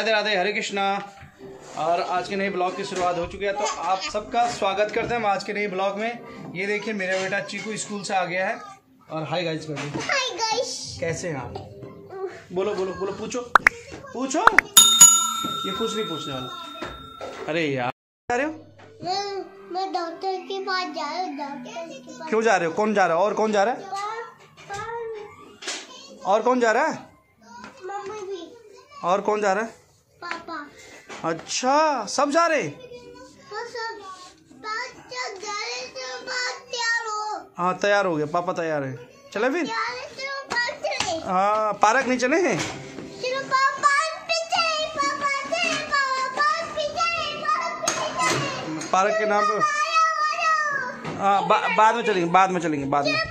राधे राधे, हरे कृष्णा। और आज के नए ब्लॉग की शुरुआत हो चुकी है, तो आप सबका स्वागत करते हैं हम आज के नए ब्लॉग में। ये देखिए मेरा बेटा चीकू स्कूल से आ गया है और हाय गाइस कर दो। हाय गाइस, कैसे हैं आप? बोलो बोलो बोलो, पूछो पूछो। ये कुछ नहीं पूछने वाला। अरे यार जा रहे हो? मैं डॉक्टर के पास जा रहा हूँ। डॉक्टर के पास क्यों जा रहे हो? कौन जा रहा है? और कौन जा रहा है? और कौन जा रहा है? मम्मी भी। और कौन जा रहा है? पापा। अच्छा, सब जा रहे? हाँ सब जा रहे थे। तैयार हो? हाँ तैयार हो गए, पापा तैयार है। चले फिर? चले। हाँ, पार्क नहीं चले हैं? चलो पापा पीछे, पापा चले, पापा पीछे। पार्क के नाम पर हाँ बाद में चलेंगे, बाद में चलेंगे, बाद में।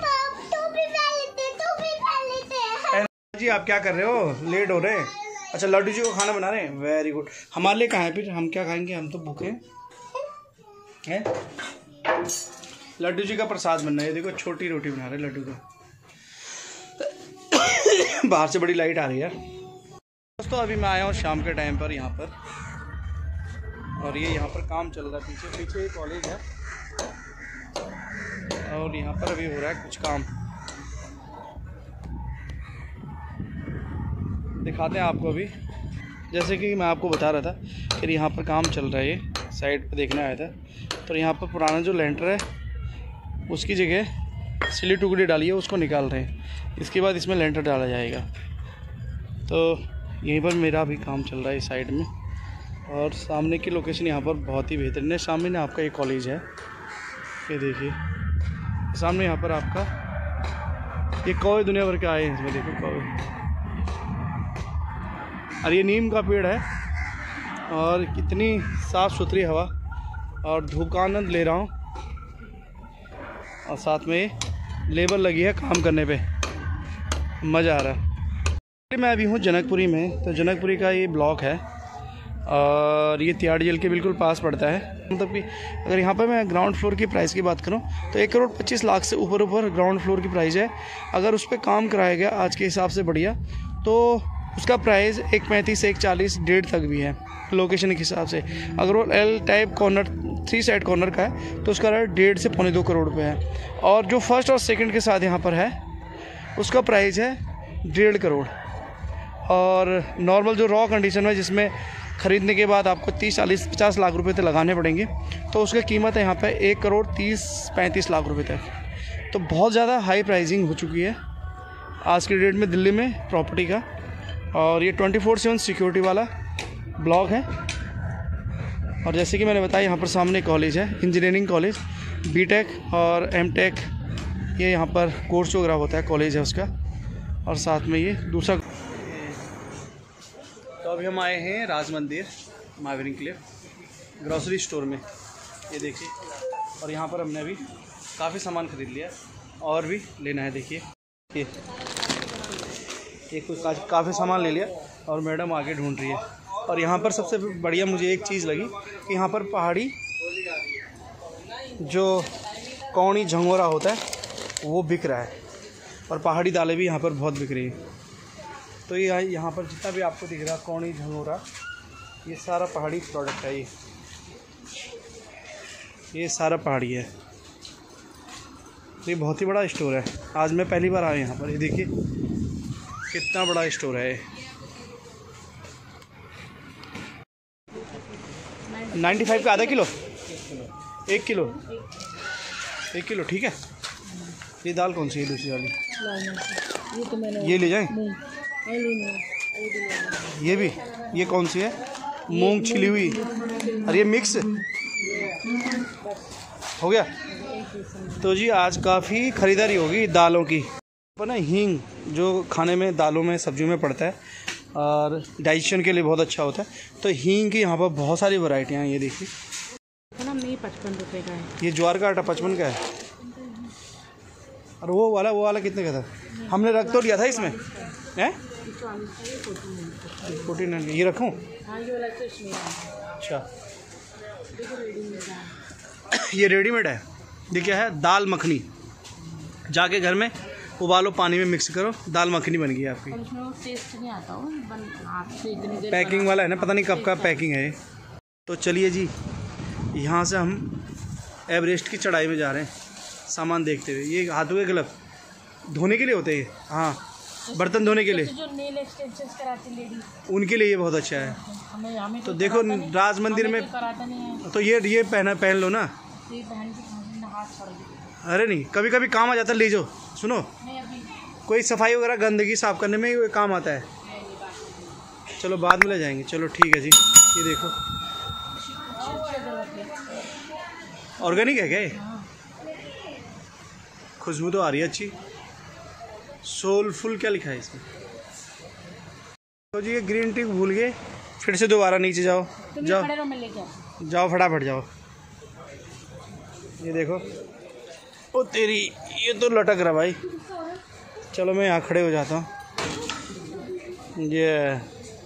जी आप क्या कर रहे हो? लेट हो रहे हैं। अच्छा लड्डू जी को खाना बना रहे हैं, वेरी गुड। हमारे लिए कहाँ है फिर? हम क्या खाएंगे? हम तो भूखे हैं। लड्डू जी का प्रसाद बन रहा है। देखो छोटी रोटी बना रहे हैं लड्डू को। बाहर से बड़ी लाइट आ रही है दोस्तों। अभी मैं आया हूँ शाम के टाइम पर यहाँ पर, और ये यहाँ पर काम चल रहा है। पीछे पीछे एक कॉलेज है और यहाँ पर अभी हो रहा है कुछ काम। दिखाते हैं आपको अभी। जैसे कि मैं आपको बता रहा था कि यहाँ पर काम चल रहा है। ये साइड पे देखने आया था, तो यहाँ पर पुराना जो लेंटर है उसकी जगह सिली टुकड़ी डाली है, उसको निकाल रहे हैं। इसके बाद इसमें लेंटर डाला जाएगा। तो यहीं पर मेरा भी काम चल रहा है इस साइड में। और सामने की लोकेशन यहाँ पर बहुत ही बेहतरीन है। सामने आपका एक कॉलेज है, ये देखिए सामने। यहाँ पर आपका ये कौवे दुनिया भर के आए हैं इसमें, देखो कौवे। और ये नीम का पेड़ है और कितनी साफ़ सुथरी हवा और धूप का आनंद ले रहा हूँ। और साथ में लेबर लगी है काम करने पे, मज़ा आ रहा है। मैं अभी हूँ जनकपुरी में। तो जनकपुरी का ये ब्लॉक है और ये तिहाड़ जेल के बिल्कुल पास पड़ता है। मतलब कि अगर यहाँ पर मैं ग्राउंड फ्लोर की प्राइस की बात करूँ तो 1,25,00,000 से ऊपर ग्राउंड फ्लोर की प्राइस है। अगर उस पर काम कराया गया आज के हिसाब से बढ़िया, तो उसका प्राइस 1,35, 1,40, 1.5 तक भी है लोकेशन के हिसाब से। अगर वो L type corner 3 side corner का है तो उसका रेट 1.5 से 2.25 करोड़ रुपये है। और जो फर्स्ट और सेकंड के साथ यहाँ पर है उसका प्राइस है 1.5 करोड़। और नॉर्मल जो रॉ कंडीशन है जिसमें ख़रीदने के बाद आपको 30, 40, 50 लाख रुपए तक लगाने पड़ेंगे, तो उसकी कीमत है यहाँ पे 1,30-35 लाख रुपए तक। तो बहुत ज़्यादा हाई प्राइसिंग हो चुकी है आज के डेट में दिल्ली में प्रॉपर्टी का। और ये 24/7 सिक्योरिटी वाला ब्लॉक है। और जैसे कि मैंने बताया यहाँ पर सामने कॉलेज है, इंजीनियरिंग कॉलेज, बीटेक और एमटेक ये यहाँ पर कोर्स वगैरह होता है, कॉलेज है उसका। और साथ में ये दूसरा। तो अभी हम आए हैं राज मंदिर महावीर के लिए ग्रॉसरी स्टोर में, ये देखिए। और यहाँ पर हमने अभी काफ़ी सामान ख़रीद लिया और भी लेना है। देखिए ये कुछ काफ़ी सामान ले लिया और मैडम आगे ढूंढ रही है। और यहाँ पर सबसे बढ़िया मुझे एक चीज़ लगी कि यहाँ पर पहाड़ी जो कौड़ी झंगोरा होता है वो बिक रहा है, और पहाड़ी दालें भी यहाँ पर बहुत बिक रही है। तो ये यहाँ पर जितना भी आपको दिख रहा है कौड़ी झंगोरा, ये सारा पहाड़ी प्रोडक्ट है। ये सारा पहाड़ी है। ये बहुत ही बड़ा स्टोर है। आज मैं पहली बार आया यहाँ पर। ये देखिए कितना बड़ा स्टोर है। 95 का आधा किलो, 1 किलो, 1 किलो ठीक है। ये दाल कौन सी है? दूसरी वाली ये ले जाएं। ये भी, ये कौन सी है? मूंग छिली हुई। और ये मिक्स हो गया। तो जी आज काफ़ी ख़रीदारी होगी दालों की। पर ना हींग जो खाने में, दालों में, सब्जियों में पड़ता है और डाइजेशन के लिए बहुत अच्छा होता है। तो हींग की यहाँ पर बहुत सारी वैरायटियाँ हैं। ये देखिए 55 रुपये का है। ये ज्वार का आटा 55 का है। और वो वाला कितने का था? हमने रख तो लिया था इसमें हैं 14। ये रखूँ? अच्छा ये रेडीमेड है। ये क्या है? दाल मखनी। जाके घर में उबालो, पानी में मिक्स करो, दाल मखनी बन गई आपकी। उसमें वो टेस्ट नहीं आता हो आपसे इतनी देर पैकिंग वाला है ना, पता नहीं कब का पैकिंग है ये। तो चलिए जी, यहाँ से हम एवरेस्ट की चढ़ाई में जा रहे हैं सामान देखते हुए। ये हाथों के ग्लव धोने के लिए होते हैं, हाँ, बर्तन धोने के लिए, जो नेल एक्सटेंशंस कराती लेडी, उनके लिए ये बहुत अच्छा है। हमें तो देखो राज मंदिर में कराता नहीं है, तो ये पहन लो ना। ये बहन की हाथ छोड़ दी। अरे नहीं, कभी कभी काम आ जाता है, ले जाओ। सुनो, नहीं अभी कोई सफाई वगैरह गंदगी साफ करने में ये काम आता है। चलो बाद में ले जाएंगे। चलो ठीक है जी। ये देखो ऑर्गेनिक है क्या ये? खुशबू तो आ रही है अच्छी। सोलफुल क्या लिखा है इसमें? तो जी ये ग्रीन टी भूल गए, फिर से दोबारा नीचे जाओ, जाओ खड़े रहो, मैं लेके आता जाओ, फटाफट जाओ। ये देखो, ओ तेरी, ये तो लटक रहा भाई। चलो मैं यहाँ खड़े हो जाता हूँ। ये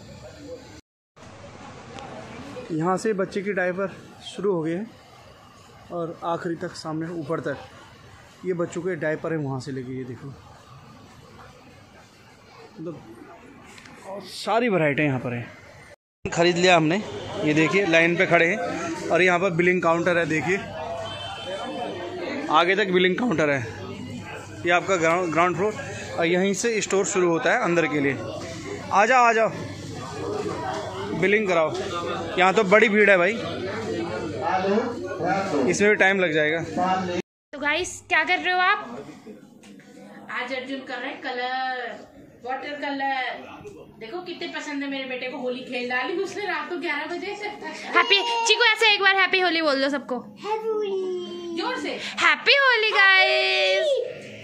यहाँ से बच्चे की डायपर शुरू हो गए हैं और आखिरी तक, सामने ऊपर तक ये बच्चों के डायपर है, वहाँ से लेके ये देखो, मतलब और सारी वैरायटी यहाँ पर है। ख़रीद लिया हमने, ये देखिए लाइन पे खड़े हैं और यहाँ पर बिलिंग काउंटर है। देखिए आगे तक बिलिंग काउंटर है। ये आपका ग्राउंड फ्लोर और यहीं से स्टोर शुरू होता है अंदर के लिए। आ जाओ आ जाओ, बिलिंग कराओ। यहाँ तो बड़ी भीड़ है भाई, इसमें भी टाइम लग जाएगा। तो गाइस क्या कर रहे हो आप? आज अर्जुन कर रहे हैं कलर, वाटर कलर। देखो कितने पसंद है मेरे बेटे को। होली खेल डाली उसने रात को 11 बजे से। हैप्पी चिकू, ऐसे एक बार हैप्पी होली बोल दो सबको, जोर से हैप्पी होली गाइस।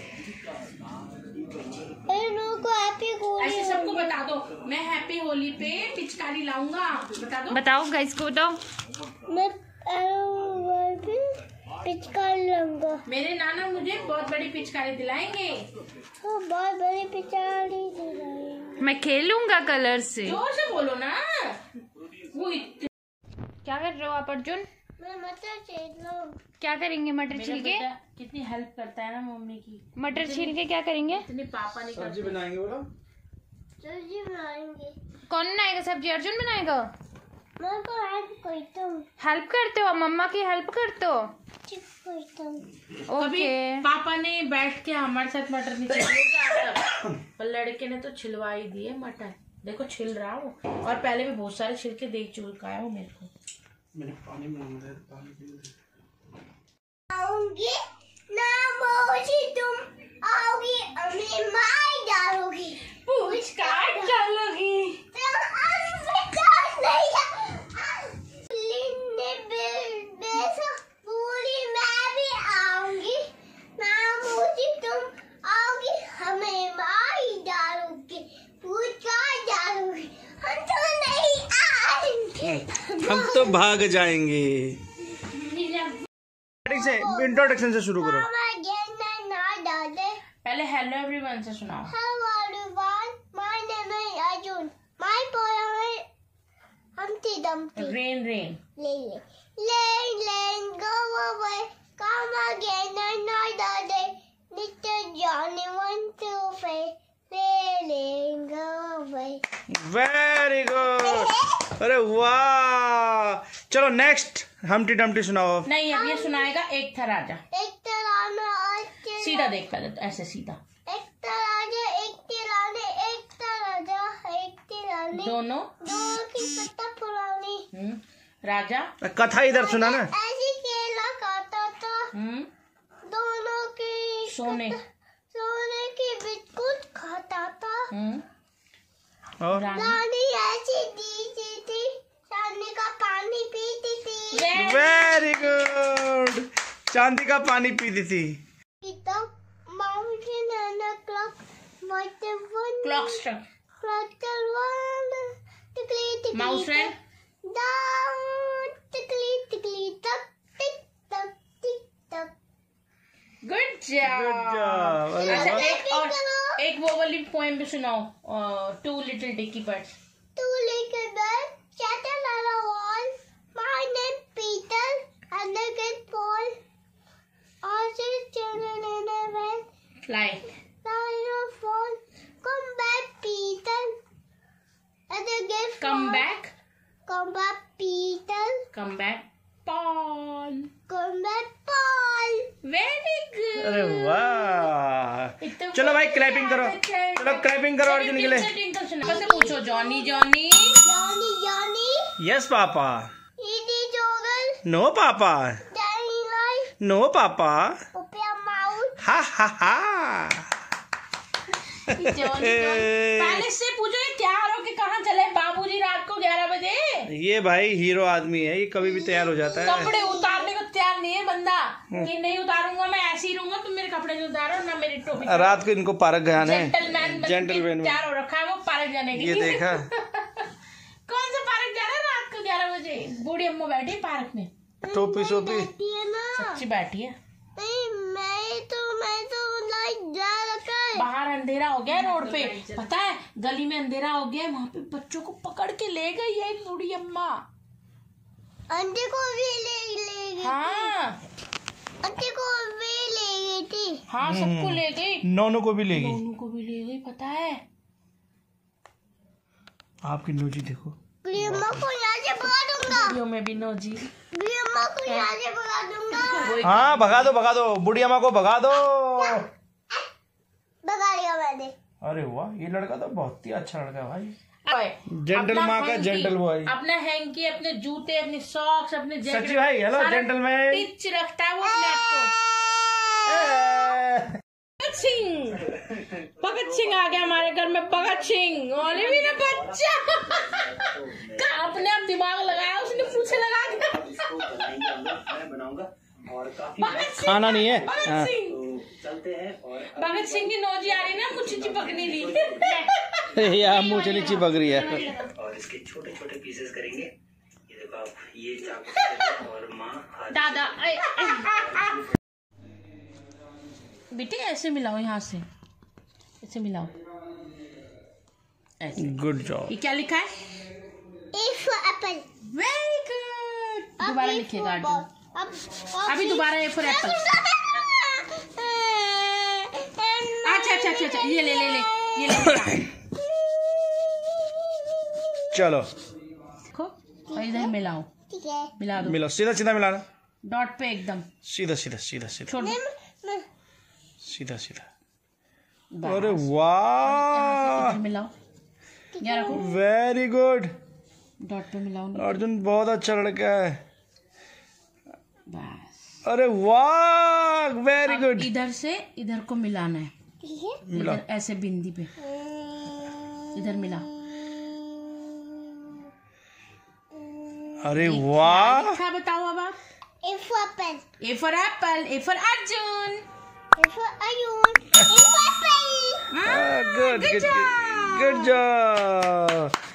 ऐसे सबको बता दो, मैं हैप्पी होली पे पिचकारी लाऊंगा। बता दो, बताओ गाइस को बताओ। मैं पिचकारी लूंगा। मेरे नाना मुझे बहुत बड़ी पिचकारी दिलाएंगे। बहुत बड़ी पिचकारी दिलाएंगे। मैं खेलूंगा कलर से। जोर से बोलो ना। वो क्या कर रहे हो आप अर्जुन? मैं मटर छील लूं। क्या करेंगे मटर मेरा छील के? बेटा कितनी हेल्प करता है ना मम्मी की। मटर छील के क्या करेंगे? इतनी पापा नहीं सब्जी करते। बनाएंगे बोलो। सब्जी बनाएंगे। कौन बनाएगा सब्जी? अर्जुन बनाएगा। मैं को हेल्प करता हूँ। हेल्प करते हो? मम्मा की हेल्प करते हो? चिप करता हूँ। कभी ओके। पापा ने बैठ के हमारे साथ मटर नहीं छिले, पर लड़के ने तो छिलवा ही दिए मटर। देखो छिल रहा हूँ, और पहले भी बहुत सारे छिलके देख चुका है वो मेरे को। मैंने पानी मांगा है, पानी पी लो। आऊंगी ना मोजी, तुम आओगी अम्मी मार डालोगी। पूछ काट डालोगी। पूरी मैं भी आऊंगी ना मोजी, तुम आओगी हमें मार डालोगी। पूछ काट डालोगी। हम तो नहीं आएंगे। हम तो भाग जाएंगे। इंट्रोडक्शन से शुरू करो। पहले हेलो एवरीवन से सुनाओ। Hello everyone, my name is Arjun. My poem is Humpty Dumpty. Rain rain Lane, go away, come again another day. Little Johnny wants to play. Lane, go away. Very good, अरे वाह। चलो next Humpty Dumpty सुनाओ। नहीं, अब ये सुनाएगा एक था राजा। एक तराना आज सीधा देख पहले तो, ऐसे सीधा। एक तराजा, एक तिराने, एक तराजा, एक तिराने। दोनों की कथा पुरानी। राजा कथा इधर सुना ना। ऐसी केला खाता था। दोनों की सोने की बिस्कुट खाता था। और रानी रानी ऐसी दी थी, चांदी का पानी पीती थी। वेरी गुड, चांदी का पानी पीती थी। किताब mountain and a clock, clock struck, mouse ran, good job. अरे अच्छा वाह। एक और, एक वो वाली पोएम भी सुनाओ, two little dicky birds. Two little birds chattered on a wall. My name Peter and I get Paul. All the children in a well fly, fly very good. अरे वाह, चलो भाई क्लैपिंग करो, चलो क्लैपिंग करो अर्जुन के लिए। ट्विंकल सुना से पूछो, Johnny Johnny Johnny, Johnny, yes papa. Edie Jordan, no papa. Danny Life, no papa. Pupia Mouse, हा हा हा। जॉनी पहले से पूछो ये तैयार हो के कहाँ चले बाबूजी रात को 11 बजे। ये भाई हीरो आदमी है, ये कभी भी तैयार हो जाता है। कपड़े उतारने को तैयार नहीं है बंदा कि नहीं उतारूंगा, मैं ऐसे ही रहूंगा, तुम मेरे कपड़े नहीं उतारो ना मेरी टोपी। रात को इनको पार्क गया है, जेंटलमैन जेंटलमैन तैयार हो रखा है वो पार्क जाने के ये लिए। देखा। कौन सा पार्क जा रहा है रात को 11 बजे? बूढ़ी अम्मा बैठी है पार्क में, टोपी सोपी। Diana. सच्ची बैठी है। नहीं मैं तो लाइट जा रखा है। बाहर अंधेरा हो गया है रोड पे, पता है गली में अंधेरा हो गया है, वहाँ पे बच्चों को पकड़ के ले गई है एक बूढ़ी अम्मा। आंटी को भी ले गई। हाँ आंटी को भी ले गई थी। हाँ सबको ले गई, नोनू को भी ले गई। दोनों को भी ले गई, पता है। आपकी नोजी देखो। प्रियम्मा को यहाँ से भगा दूंगा। वीडियो में भी नो जी। प्रियम्मा को यहाँ से भगा दूंगा। हाँ भगा दो, बुढ़िया माँ को भगा दो। भगा लिया मैंने। अरे वाह, ये लड़का तो बहुत ही अच्छा लड़का है भाई। जेंटल माँ का जेंटल बॉय। अपना हैंकी, अपने जूते, अपने सॉक्स, अपने जैकेट, सच्ची भाई, हेलो जेंटलमैन। टिच रखता है वो अपने आप को। भगत सिंह आ गया हमारे घर में, भगत सिंह और ये मेरा बच्चा। अपने आप दिमाग लगाया उसने, पूछे लगा के। खाना नहीं है। भगत सिंह भगत सिंह की नौजी आ रही ना, कुछ चिपक नहीं रही। यार मुँह चली चिपक रही है। और इसके छोटे छोटे पीसेस करेंगे। ये देखो आप, ये चाकू और माँ दादा बेटे ऐसे मिलाओ, यहाँ से ऐसे मिलाओ, ऐसे। Good job. ये क्या लिखा है? A for apple. Very good. दोबारा लिखिएगा अर्जुन। अभी दोबारा ए फॉर एप्पल। अच्छा ये ले ये ले। चलो देखो और इधर मिलाओ, ठीक है। मिला दो, मिलो, सीधा सीधा मिलाना। डॉट पे एकदम सीधा सीधा सीधा सीधा छोड़ दो। सीधा सीधा। अरे वाह, इधर मिलाओ, यहाँ रखो, वेरी गुड। डॉट पे मिलाओ। अर्जुन बहुत अच्छा लड़का है। बस अरे वाह, वेरी अब गुड। इधर से इधर को मिलाना है, ठीक है। मिला। इधर ऐसे बिंदी पे इधर मिला। अरे वाह, लिखा बताओ अब आप। A for apple. A for apple, A for Arjun. A for Ayun. A for apple. Good good good job.